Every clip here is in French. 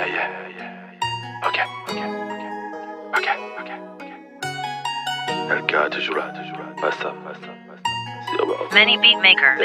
Ok. LK toujours là. Basta. Many beatmaker.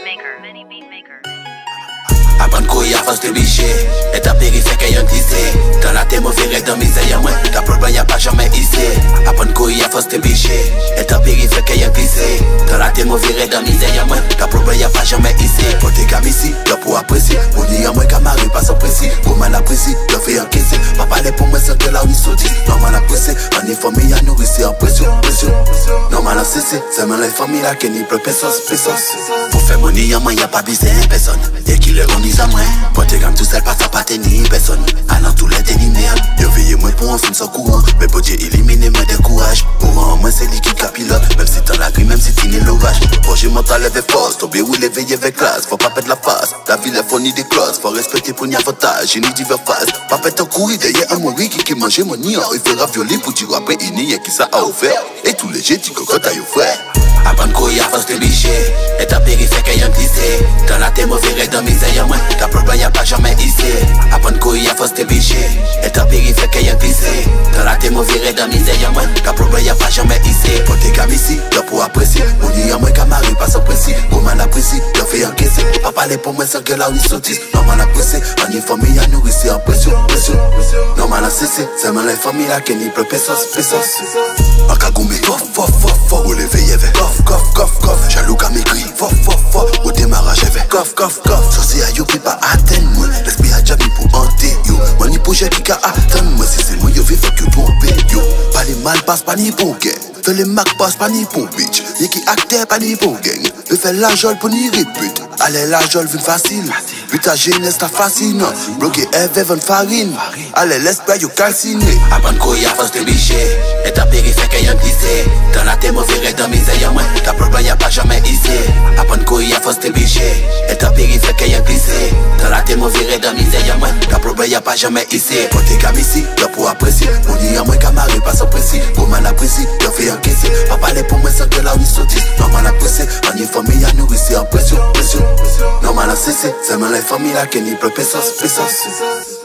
Apprendre courir à force de bicher. Et ta périphérie qu'il y a un glissé. Dans la tête, mauvais dans misère, y'a moins. Ta problème, y'a pas jamais ici. Apprendre courir à force de bicher. Et ta périphérie qu'il y a un glissé. Dans la tête, mauvais dans misère, y'a moins. Ta problème, y'a pas jamais ici. Pour tes gamins ici, y'a pour apprécier. On y a moins qu'à marrer, pas sans précis. Comment l'apprécier, y'a fait encaisser. Pas parler pour moi, c'est que là où il saute. Normal apprécier. On est famille à nourrir, en pression. Normal à cesser. C'est même les familles là qui n'y pleut pesos. Pour faire mon y'a moins, y'a pas besoin personne. Dès qu'il est on y a moins. Pour tes gamins tout seul, pas ça pas tenir personne. Allant tous les délinéants. Yo veillez moi pour un film sans courant. Mais pour Dieu éliminer moi des courage. Pour moi c'est liquide la pilote. Même si t'en la grille, même si t'es l'orage. Projet mental levé force. Tomber ou l'éveiller avec classe. Faut pas perdre la face. La ville est fournie des clauses. Faut respecter pour n'y avantage. J'ai ni divers phases. Pas perdre en courir derrière un mori qui mangeait mon nian. Il fera violer pour dire après il n'y a qui ça a offert. Et tous les jetés que quand t'as eu frère. Apprendre courir à force de bicher. Et ta périphérie qu'il y a un glissé. Dans la tête mauvais dans misère y'a moins. Ta problème y'a pas jamais ici. Apprendre courir à force de bicher. Et ta périphérie qu'il y a un glissé. Dans la tête mauvais dans misère y'a moins. Ta problème y'a pas jamais ici. Pour tes gamins ici, y'a pour apprécier. On y a moins qu'à marrer, pas sans précis. Comment l'apprécier, y'a fait encaisser. Pas parler pour moi, c'est que là où ils sautissent. Normal apprécier, on y famille à nourrir, en pression. Normal à cesser, c'est même les familles là qui n'y pleut pesos. Akagoumé, fort, ou l'éveiller avec. Coff, jaloux qu'à maigrir. Fort, au démarrage avec. Coff. Sorcier à yo qui pas atteindre moi. L'esprit a déjà mis pour hanter yo. Moi ni projet qui ka atteindre moi. Si c'est moi yo, fuck you tromper yo. Pas les mal passe pas ni pour gang. Fais les mac passe pas ni pour bitch. Y'a qui acteur pas ni pour gang. Le fait la jol pour ni répute. Allez la jol vient facile. But ta jeunesse ta fascinant. Bloqué Eve en farine. Allez l'esprit yo calciné. Apprendre courir à force de bicher. Et ta périphérie qu'il y a un glissé. Dans la tête mauvais dans misère y'a moins. Ta problème y'a pas jamais ici. Apprendre courir à force de bicher. Et ta périphérie qu'il y a un glissé. Dans la tête mauvais dans misère y'a moins. Ta problème y'a pas jamais ici. Pour tes gamins ici, y'a pour apprécier. On y a moins qu'à marrer, pas sans précis. Comment l'apprécier, y'a fait encaisser. Pas parler pour moi, c'est que là où ils sautissent. Normal apprécier, on y famille à nourrir, en pression. Normal à cesser, c'est même les familles là qui n'y pleut pesos.